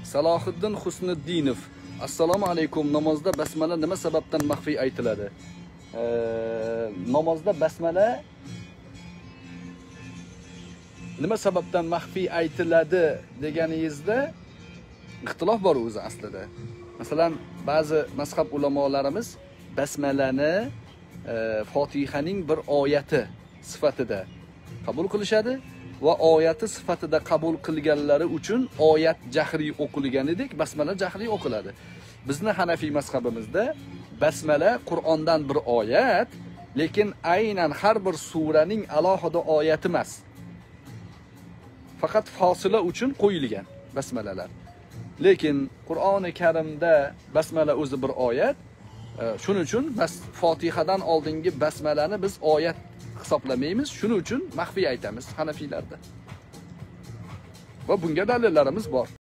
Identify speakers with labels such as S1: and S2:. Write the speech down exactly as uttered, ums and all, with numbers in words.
S1: Salohiddin Husniddinov. Assalomu alaykum. Namozda basmala nima sababdan maxfiy aytiladi? E, namozda basmala nima sababdan maxfiy aytiladi deganingizda ixtilof bor o'zi aslida. Masalan, ba'zi mazhab ulamolarimiz basmalani e, Fotihaning bir oyati sifatida qabul qilishadi va oyati sifatida qabul qilganlari uchun oyat jahriy o'qilganidek basmala jahriy o'qiladi. Bizni Hanafiy mazhabimizda basmala Qur'ondan bir oyat, lekin aynan har bir suraning alohida oyati emas. Faqat fasila uchun qo'yilgan basmalalar. Lekin Qur'oni Karimda basmala o'zi bir oyat. Shuning uchun bas Fotihadan oldingi basmalani biz oyat hisoblamaymiz. Shuning uchun maxfiy aytamiz Hanafiylarda. Va bunga dalillarimiz bor.